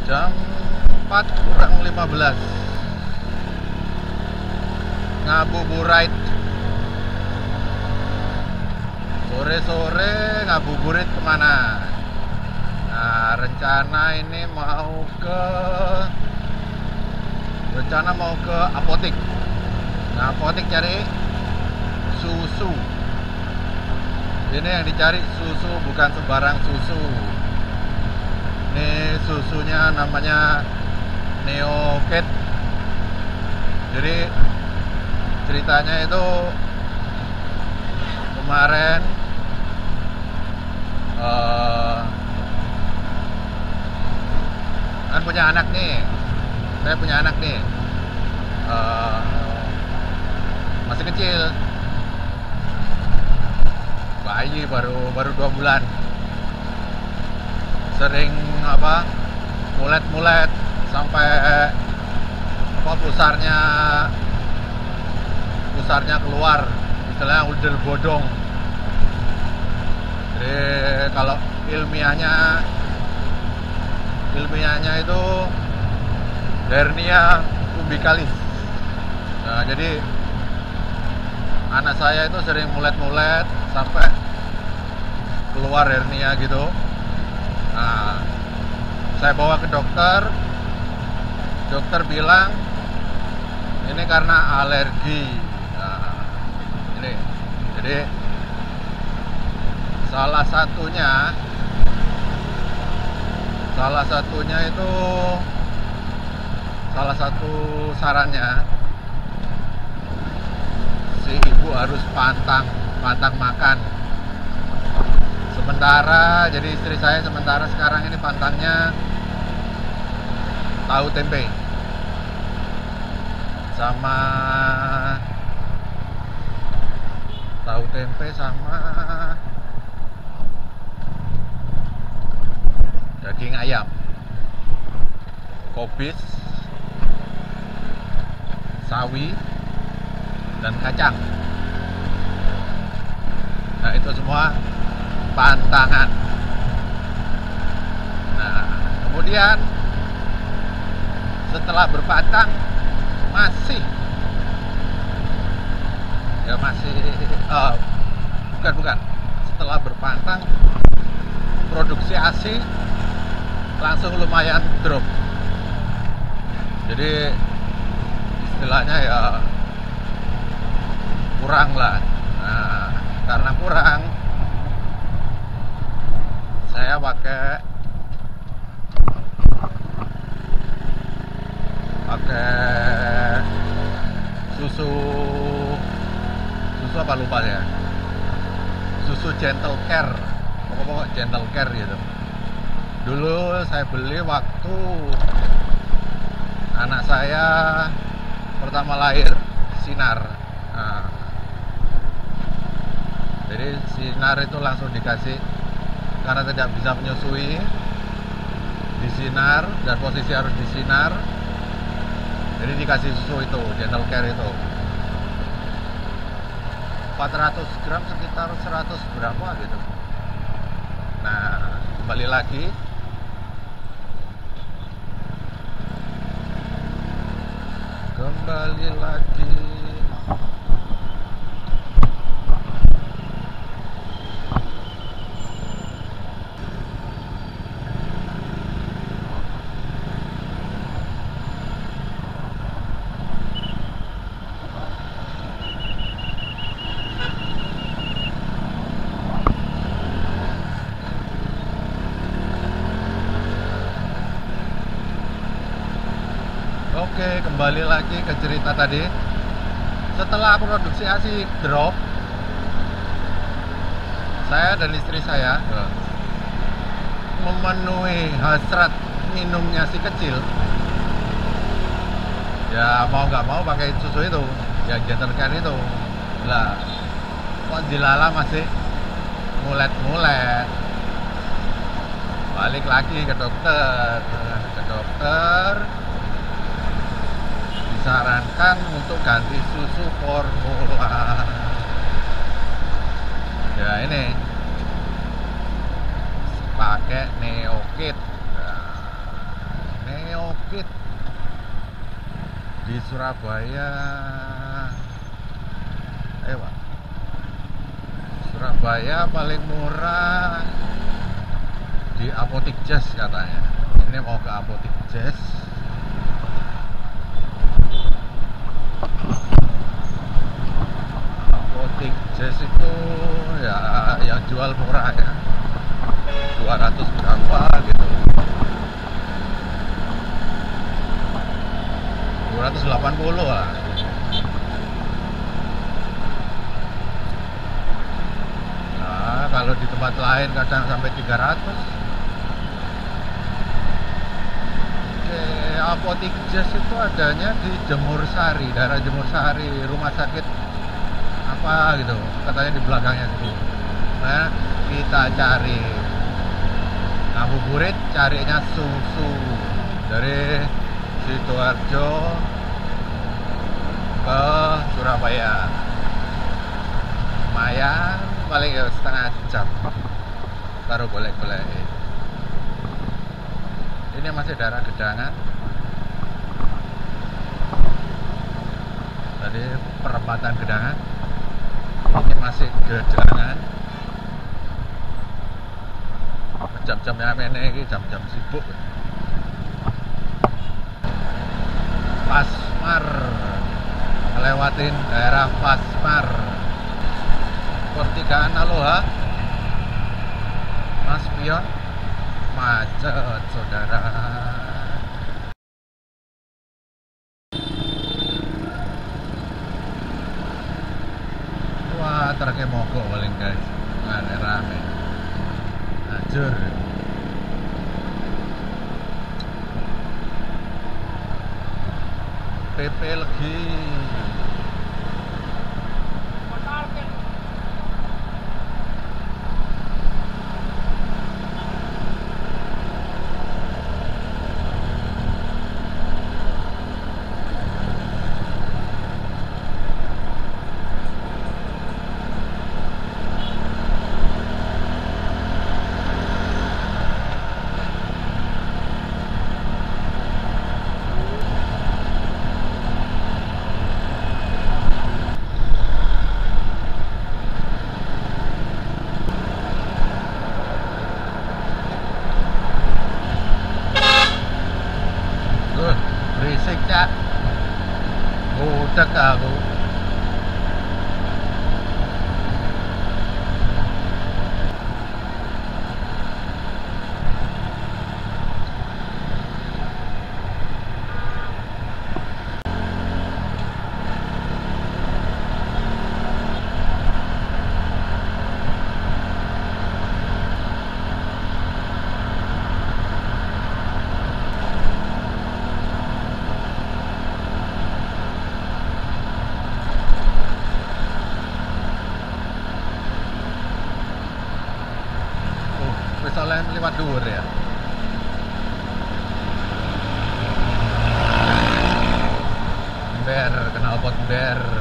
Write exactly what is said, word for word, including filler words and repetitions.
Jam empat kurang lima belas. Ngabuburit. Sore-sore ngabuburit kemana? Nah, rencana ini mau ke rencana mau ke apotik. Nah, apotik cari susu. Ini yang dicari susu, bukan sembarang susu. Ini susunya namanya Neokit. Jadi ceritanya itu kemarin uh, kan punya anak nih. Saya punya anak nih. Uh, masih kecil. Bayi baru baru dua bulan. Sering apa mulet-mulet sampai apa pusarnya pusarnya keluar, istilahnya udel bodong. Jadi kalau ilmiahnya ilmiahnya itu hernia umbilicalis. Nah, jadi anak saya itu sering mulet-mulet sampai keluar hernia gitu. Nah, saya bawa ke dokter. Dokter bilang ini karena alergi. Nah, ini jadi salah satunya salah satunya itu salah satu sarannya si ibu harus pantang pantang makan. Sementara jadi istri saya sementara sekarang ini pantangnya tahu tempe sama tahu tempe sama daging ayam, kobis, sawi, dan kacang. Nah, itu semua pantangan. Nah, kemudian setelah berpantang masih ya masih uh, bukan bukan setelah berpantang produksi ASI langsung lumayan drop. Jadi istilahnya ya kurang lah. Nah, karena kurang saya pakai pakai susu susu apa lupa ya, susu Gentle Care, pokok-pokok Gentle Care gitu. Dulu saya beli waktu anak saya pertama lahir, Sinar. Nah, jadi Sinar itu langsung dikasih karena tidak bisa menyusui, disinar dan posisi harus disinar. Jadi dikasih susu itu, Gentle Care itu empat ratus gram sekitar seratus berapa gitu. Nah, kembali lagi kembali lagi Oke, kembali lagi ke cerita tadi. Setelah produksi ASI drop, saya dan istri saya memenuhi hasrat minumnya si kecil. Ya mau nggak mau pakai susu itu, ya Gentle Care itu. Lah, kok dilala masih mulet-mulet. Balik lagi ke dokter, ke dokter. Disarankan untuk ganti susu formula. Ya ini pakai Neokit. Nah, Neokit di Surabaya. Ayo Pak. Surabaya paling murah di Apotik Jazz katanya. Ini mau ke Apotik Jazz. Apotik Jazz itu ya yang jual murah ya, dua ratus berapa gitu, dua ratus delapan puluh lah. Nah, kalau di tempat lain kadang sampai tiga ratus. Oke, Apotik Jazz itu adanya di Jemur Sari, daerah Jemur Sari, rumah sakit apa gitu, katanya di belakangnya gitu. Nah, kita cari ngabuburit, carinya susu dari Sidoarjo ke Surabaya, lumayan, paling ya setengah jam baru boleh-boleh. Ini masih daerah Gedangan, tadi perempatan Gedangan, ini masih Gedangan. Jam-jam yang ini jam-jam sibuk. Pasmar, lewatin daerah Pasmar, pertigaan Aloha, Mas Pion, macet saudara. Wah, truknya mogok paling guys, nggak rame, hancur. P P lagi. Berisik cak, udah aku. Soalnya lewat dhuwur ya. Ember, knalpot ember.